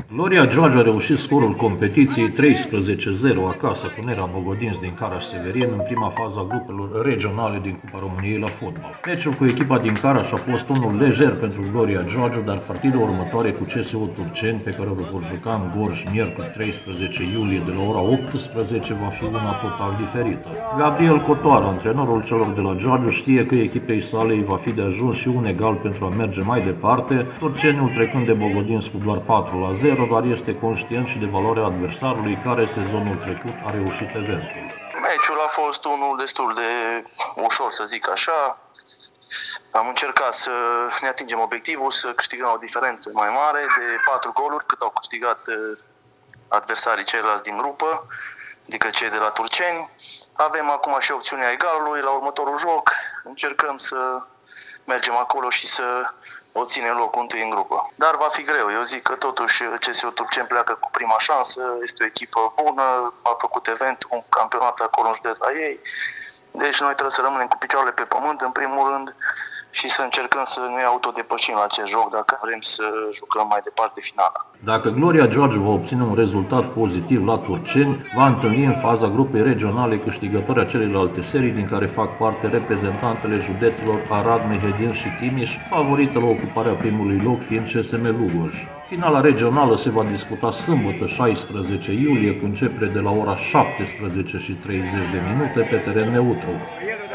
Gloria George a reușit scorul competiției 13-0 acasă cu Nera Bogodinți din Caraș-Severin în prima fază a grupelor regionale din Cupa României la fotbal. Meciul cu echipa din Caraș a fost unul lejer pentru Gloria George, dar partida următoare cu CSU Turceni, pe care o vor juca în Gorj miercuri 13 iulie de la ora 18, va fi una total diferită. Gabriel Cotoară, antrenorul celor de la George, știe că echipei sale îi va fi de ajuns și un egal pentru a merge mai departe, Turceniul trecând de Bogodinți cu doar 4-0, dar este conștient și de valoarea adversarului care sezonul trecut a reușit eventul. Meciul a fost unul destul de ușor, să zic așa. Am încercat să ne atingem obiectivul, să câștigăm o diferență mai mare de 4 goluri, cât au câștigat adversarii ceilalți din grupă, adică cei de la Turceni. Avem acum și opțiunea egalului la următorul joc. Încercăm să mergem acolo și să obținem locul întâi în grupă. Dar va fi greu. Eu zic că totuși CSU Turceni pleacă cu prima șansă, este o echipă bună, a făcut un campionat acolo în județ la ei. Deci noi trebuie să rămânem cu picioarele pe pământ în primul rând și să încercăm să ne autodepășim la acest joc dacă vrem să jucăm mai departe finala. Dacă Gloria George va obține un rezultat pozitiv la Turceni, va întâlni în faza grupei regionale câștigătoarea celelalte serii din care fac parte reprezentantele județelor Arad, Mehedin și Timiș, favorită la ocuparea primului loc fiind CSM Lugoj. Finala regională se va disputa sâmbătă 16 iulie cu începere de la ora 17:30 pe teren neutru.